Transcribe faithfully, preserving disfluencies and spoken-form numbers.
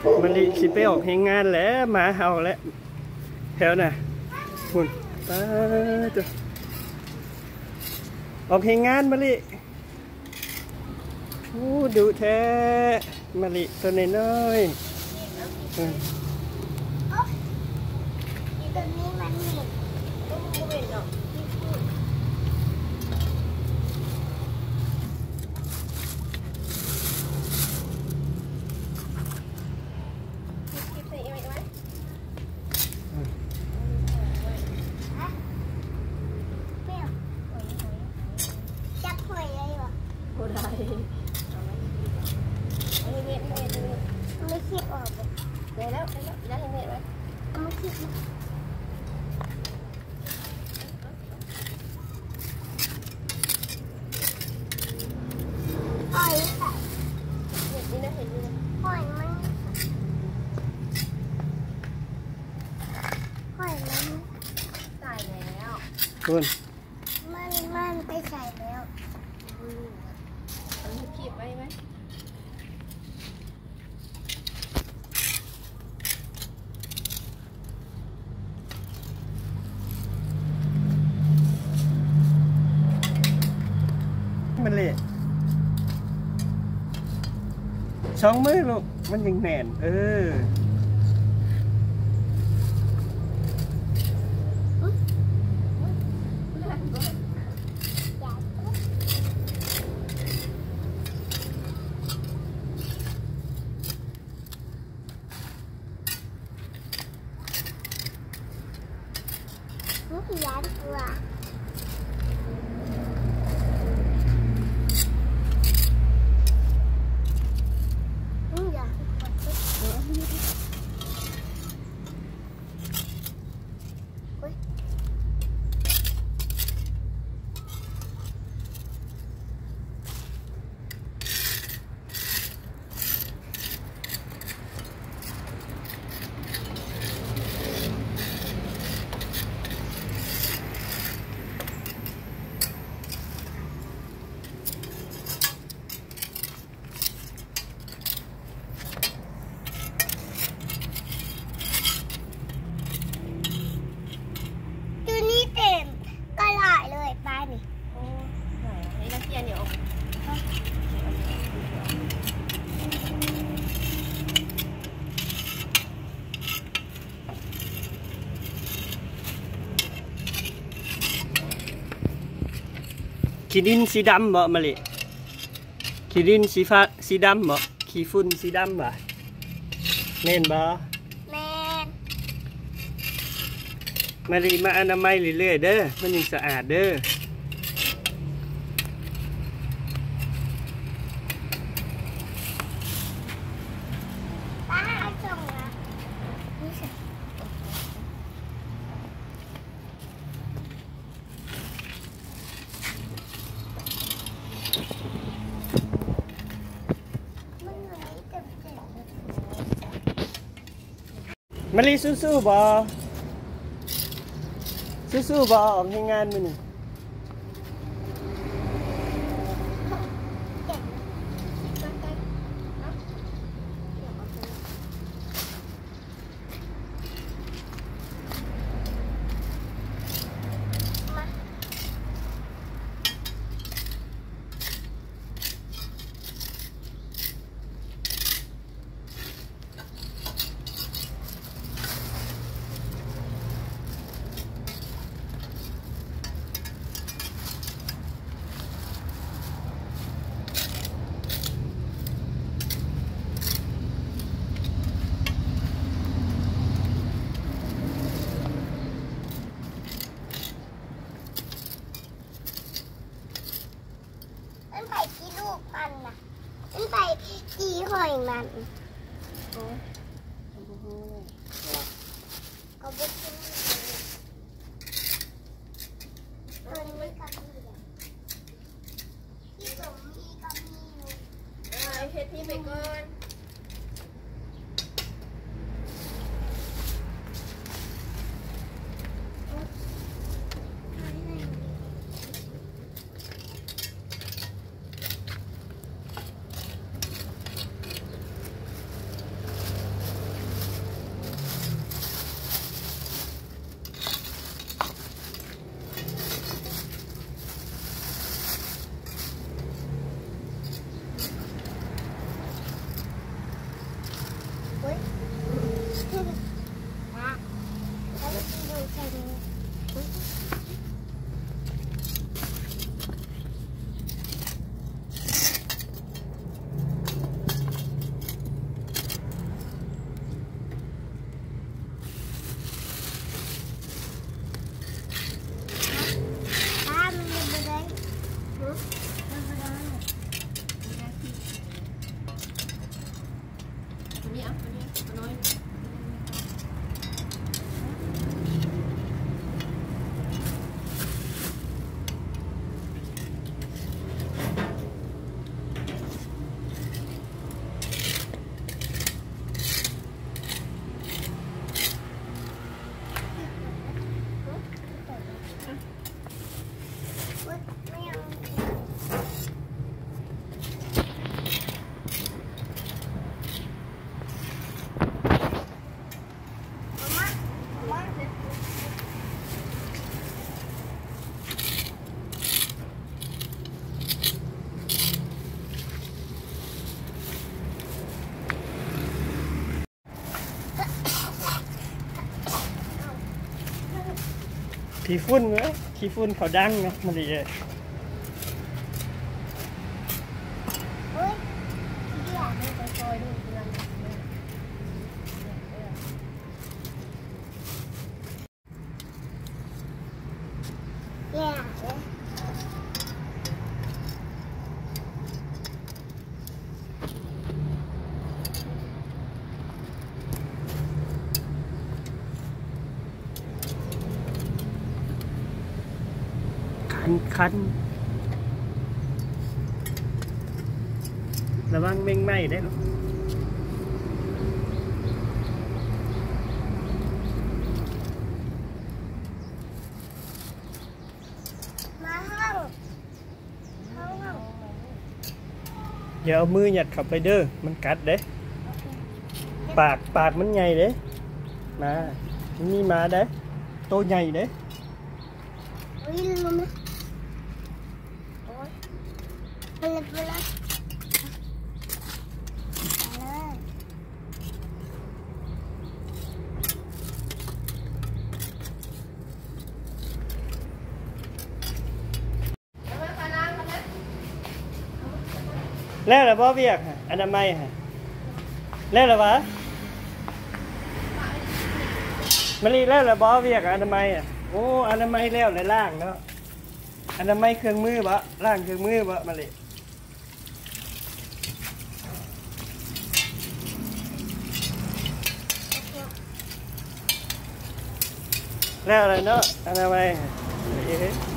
มันดิสิไปออกแห่งงานแล้วมาเฮาแล้วแถวน่ะคุณตาตัวออกแห่งงานมาลิโอ้ดูแท้มาลิตัวน้อยๆตัวนี้มันเหม็นต้องเหม็นหรอกไม่คิดออกเลยได้แล้วได้แล้วได้เห็นไหมไม่คิดหอยใส่เห็นดีนะเห็นดีนะหอยมันหอยมันใส่แล้วคุณมันมันไปใส่แล้วมันขีดไว้ไหมมันเละช่องมือลูกมันยังแน่นเออนี่คือยาตัวขี้ดินสีดำบ่มาลิขี้ดินสีฟ้าสีดำบ่ขี้ฝุ่นสีดำบ่แม่นบ่แม่นมาลิมาอนามัยเรื่อยๆเด้อมันยังสะอาดเด้อป้าเอาส่งนะมาลีสู้ๆบอสู้ๆบอออกให้งานมือนี่มันไปกี่ลูกมันน่ะมันไปกี่หอยมันเอาไปกินมันไม่กำมีที่ตรงนี้กำมีไอ้เพชรพี่ไปก่อนนี้อ่ะอันนี้อันน้อยไม่เอามามาขี้ฝุ่นไหมขี้ฝุ่นเขาดังเนาะมันดีเลยเฮ้ยเดี๋ยวไม่ไปซอยดูเพื่อนเดี๋ยวคันคันระวังเม่งไหม้ได้หรอมาห้องห้องห้องอย่าเอามือหยัดเข้าไปเด้อมันกัดเด้ปากปากมันใหญ่เด้มามันมีมาเด้โตใหญ่เด้เฮ้ยลืมนะโอ๊ยไปเลยไปเลยไปเลยเอามาพาล้างกันนะแล้วล่ะบ่เวียกฮะอนามัยฮะแล้วล่ะวะมะลิแล้วล่ะบ่เวียกอนามัยอ่ะโอ้อนามัยแล้วเลยล่างเนาะอนามัยเครื่องมือบ่ล่างเครื่องมือบ่มะลิแล้วเลยเนาะอนามัยฮะ